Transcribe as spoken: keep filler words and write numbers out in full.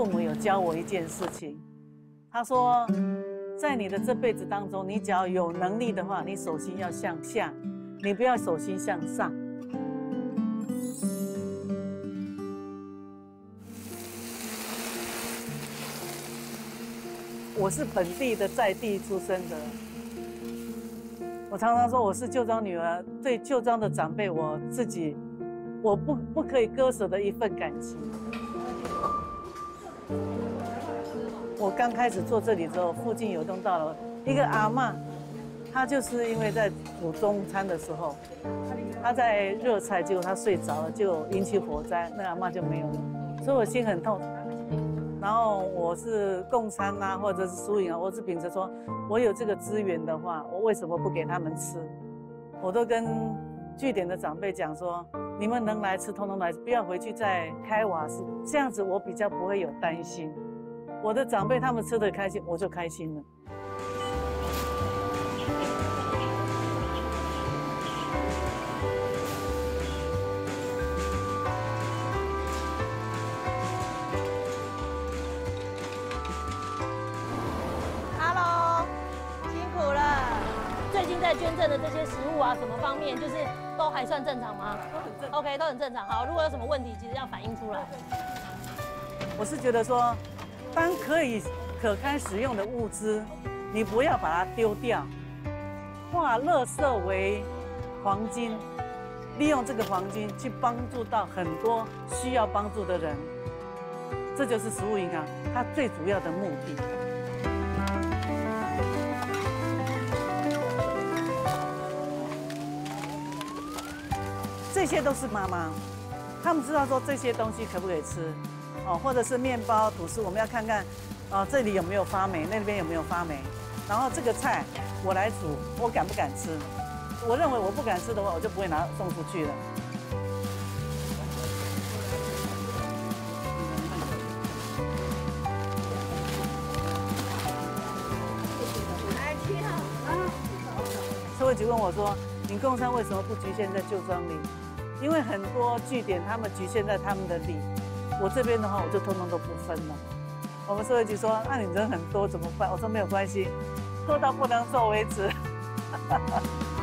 父母有教我一件事情，他说，在你的这辈子当中，你只要有能力的话，你手心要向下，你不要手心向上。我是本地的在地出生的，我常常说我是旧庄女儿，对旧庄的长辈，我自己我不不可以割舍的一份感情。我刚开始做这里之后，附近有栋大楼，一个阿嬷，她就是因为在煮中餐的时候，她在热菜，结果她睡着了，就引起火灾，那阿嬷就没有了，所以我心很痛。然后我是供餐啊，或者是输赢啊，我是秉着说，我有这个资源的话，我为什么不给他们吃？我都跟据点的长辈讲说，你们能来吃，通通来吃，不要回去再开瓦斯，这样子我比较不会有担心。我的长辈他们吃得开心，我就开心了。 最近在捐赠的这些食物啊，什么方面就是都还算正常吗？都很正常。OK， 都很正常。好，如果有什么问题，其实要反映出来。 我是觉得说，当可以可开使用的物资，你不要把它丢掉，化垃圾为黄金，利用这个黄金去帮助到很多需要帮助的人，这就是食物银行它最主要的目的。这些都是妈妈，他们知道说这些东西可不可以吃，哦，或者是面包、吐司，我们要看看，哦，这里有没有发霉，那边有没有发霉，然后这个菜我来煮，我敢不敢吃？我认为我不敢吃的话，我就不会拿送出去了。社会局问我说：“你供餐为什么不局限在旧庄里？因为很多据点他们局限在他们的里，我这边的话我就通通都不分了。”我们社会局说：“那你人很多怎么办？”我说：“没有关系，做到不能做为止。”